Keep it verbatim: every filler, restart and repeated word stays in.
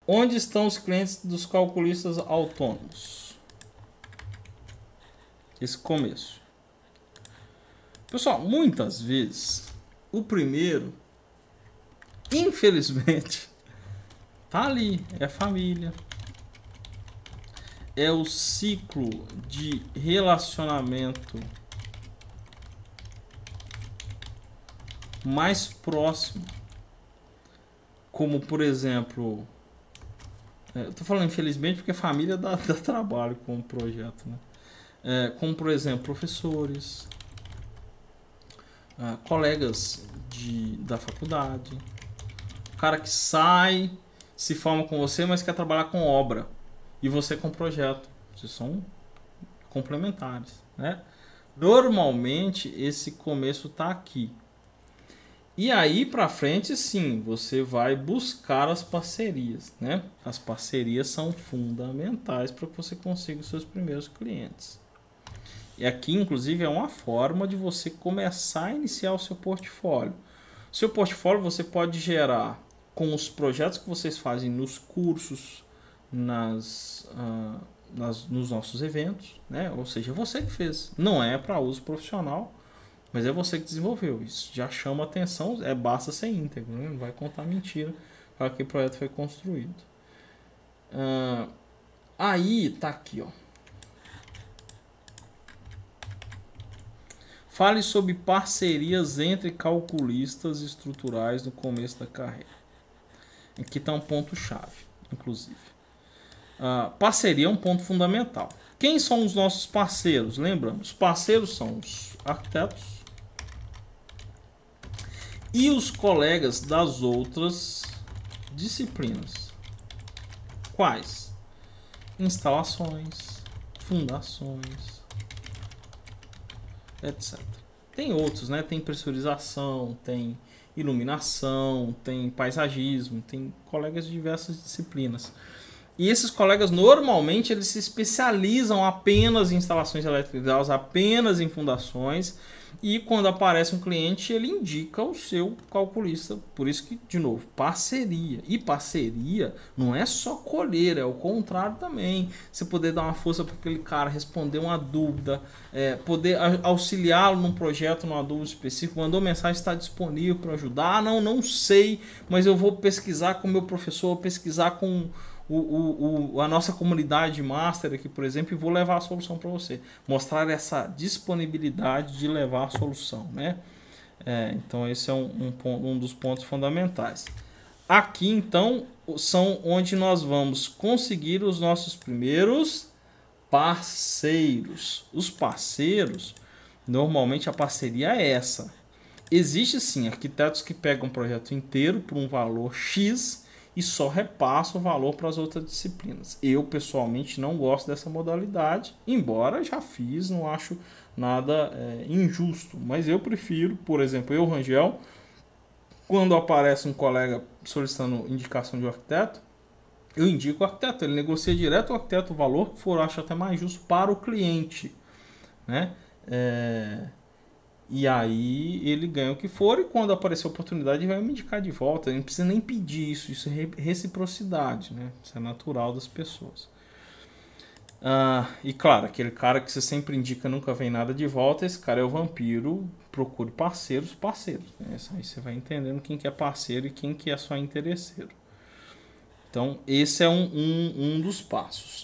Onde estão os clientes dos calculistas autônomos? Esse começo. Pessoal, muitas vezes, o primeiro, infelizmente, tá ali, é a família. É o ciclo de relacionamento mais próximo. Como, por exemplo... Eu tô falando infelizmente porque a família dá, dá trabalho com o projeto, né? É, como, por exemplo, professores, ah, colegas de, da faculdade, o cara que sai, se forma com você, mas quer trabalhar com obra, e você com projeto. Vocês são complementares, né? Normalmente, esse começo tá aqui. E aí pra frente, sim, você vai buscar as parcerias, né? As parcerias são fundamentais para que você consiga os seus primeiros clientes. E aqui, inclusive, é uma forma de você começar a iniciar o seu portfólio. Seu portfólio você pode gerar com os projetos que vocês fazem nos cursos, nas, uh, nas, nos nossos eventos, né? Ou seja, você que fez. Não é para uso profissional, mas é você que desenvolveu. Isso já chama atenção, é, basta ser íntegro, né? Não vai contar mentira para que o projeto foi construído. Uh, aí tá aqui, ó. Fale sobre parcerias entre calculistas estruturais no começo da carreira. Aqui está um ponto-chave, inclusive. Uh, parceria é um ponto fundamental. Quem são os nossos parceiros? Lembramos, os parceiros são os arquitetos e os colegas das outras disciplinas. Quais? Instalações, fundações, etcétera. Tem outros, né? Tem pressurização, tem iluminação, tem paisagismo, tem colegas de diversas disciplinas. E esses colegas normalmente eles se especializam apenas em instalações elétricas, apenas em fundações, e quando aparece um cliente ele indica o seu calculista. Por isso que, de novo, parceria. E parceria não é só colher, é o contrário também. Você poder dar uma força para aquele cara responder uma dúvida, é, poder auxiliá-lo num projeto, numa dúvida específica, mandou mensagem, está disponível para ajudar. Ah, não, não sei, mas eu vou pesquisar com o meu professor, pesquisar com... O, o, o, a nossa comunidade master aqui, por exemplo, e vou levar a solução para você. Mostrar essa disponibilidade de levar a solução, né? É, então esse é um, um, um dos pontos fundamentais. Aqui, então, são onde nós vamos conseguir os nossos primeiros parceiros. Os parceiros, normalmente a parceria é essa. Existe sim arquitetos que pegam um projeto inteiro por um valor X e só repassa o valor para as outras disciplinas. Eu, pessoalmente, não gosto dessa modalidade, embora já fiz, não acho nada é, injusto. Mas eu prefiro, por exemplo, eu, Rangel, quando aparece um colega solicitando indicação de um arquiteto, eu indico o arquiteto, ele negocia direto o arquiteto o valor que for, acho até mais justo para o cliente, né? É... E aí ele ganha o que for e quando aparecer a oportunidade ele vai me indicar de volta. Ele não precisa nem pedir isso, isso é reciprocidade, né? Isso é natural das pessoas. Ah, e claro, aquele cara que você sempre indica nunca vem nada de volta, esse cara é o vampiro, procure parceiros, parceiros. Né? Aí você vai entendendo quem que é parceiro e quem que é só interesseiro. Então esse é um, um, um dos passos.